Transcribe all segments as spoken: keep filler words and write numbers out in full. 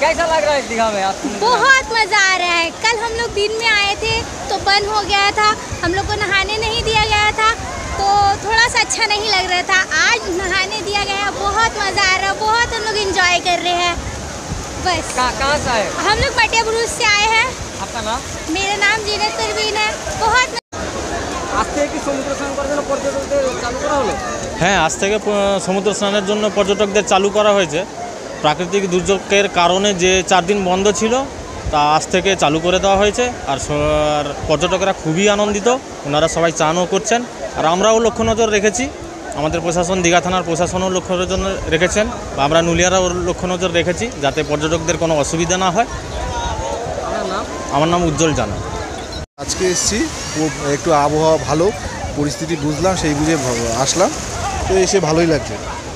कैसा लग रहा है दीघा में आप? बहुत मज़ा आ रहा है। कल हम लोग दिन में आए थे तो बंद हो गया था, हम लोग को नहाने नहीं दिया गया था, तो थोड़ा सा अच्छा नहीं लग रहा था। आज नहाने दिया गया है, बहुत मज़ा आ रहा है, बहुत हम लोग एंजॉय कर रहे हैं। बस। कहाँ से आए? हम लोग मटिया बुरुज से आए हैं। आपका नाम? मेरा नाम जीनत परवीन है। बहुत आज থেকে কি সমুদ্র স্নান করার জন্য পর্যটকদের চালু করা হলো? হ্যাঁ, আজ থেকে সমুদ্র স্নানের জন্য পর্যটকদের চালু করা হয়েছে। প্রাকৃতিক দুর্যোগের কারণে যে চার দিন বন্ধ ছিল তা আজ থেকে চালু করে দেওয়া হয়েছে। আর পর্যটকরা খুবই আনন্দিত, ওনারা সবাই চানও করছেন। আর আমরাও লক্ষ্য নজর রেখেছি, আমাদের প্রশাসন দীঘা থানার প্রশাসনও লক্ষ্য নজর রেখেছেন, বা আমরা নুলিয়ারাও লক্ষ্য নজর রেখেছি যাতে পর্যটকদের কোনো অসুবিধা না হয়। আমার নাম উজ্জ্বল জানা। আজকে এসেছি, একটু আবহাওয়া ভালো, পরিস্থিতি বুঝলাম, সেই বুঝে আসলাম, তো এসে ভালোই লাগছে।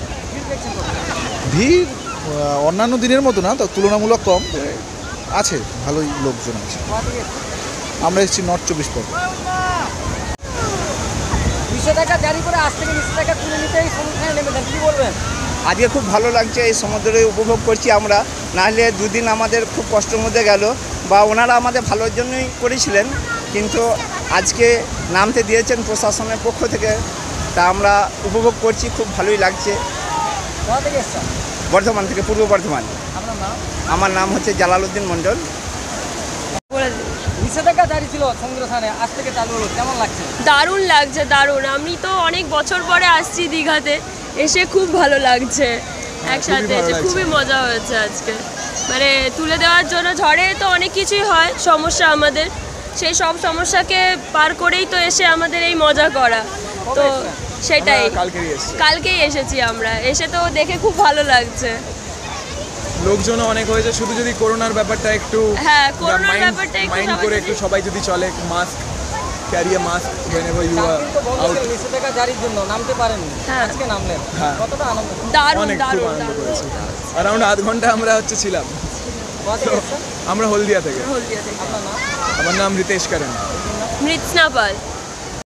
ভিড় অন্যান্য দিনের মতো না, তো তুলনামূলক কম আছে, ভালোই লোকজন আছে। আমরা এসেছি নর্থ চব্বিশ পরগনা। নিষেধাজ্ঞা জারি করে আজ থেকে নিষেধাজ্ঞা তুলে নিতেই সমুদ্রে নেমেছেন, কি বলবেন? আজকে খুব ভালো লাগছে, এই সমুদ্রে উপভোগ করছি আমরা। নাহলে দুদিন আমাদের খুব কষ্টের মধ্যে গেল, বা ওনারা আমাদের ভালোর জন্যই করেছিলেন, কিন্তু আজকে নামতে দিয়েছেন প্রশাসনের পক্ষ থেকে, তা আমরা উপভোগ করছি, খুব ভালোই লাগছে। কোথা থেকে এসেছেন? বর্ধমান থেকে, পূর্ব বর্ধমান। আপনার নাম? আমার নাম হচ্ছে জালালউদ্দিন মণ্ডল। নিষেধাজ্ঞা জারি ছিল সমুদ্র স্নানে, আজ থেকে চালু হলো, কেমন লাগছে? দারুণ লাগছে, দারুণ। আমি তো অনেক বছর পরে আসছি দীঘাতে, এসে খুব ভালো লাগছে। একসাথে এসে খুবই মজা হয়েছে আজকে। মানে তুলে দেওয়ার জন্য ঝড়ে তো অনেক কিছুই হয় সমস্যা আমাদের, সেই সব সমস্যাকে পার করেই তো এসে আমাদের এই মজা করা। তো সেটাই, কালকেই এসেছি আমরা, এসে তো দেখে খুব ভালো লাগছে। লোকজন অনেক হয়েছে, শুধু যদি করোনার ব্যাপারটা একটু হ্যাঁ করোনার ব্যাপারটা একটু মাইন্ড করে একটু সবাই যদি চলে, mask carry a mask whenever you are out। নিষেধাজ্ঞা জারির জন্য নামতে পারেননি, আজকে নামলেন, কতটা আনন্দ? দারুণ অনেক খুব দারুণ আনন্দ করেছি। অ্যারাউন্ড আধ ঘন্টা আমরা হচ্ছে ছিলাম। আমরা হলদিয়া থেকে। হলদিয়া থেকে। আপনার নাম? আমার নাম রিতেশ কারেন। মৃৎস্না পাল।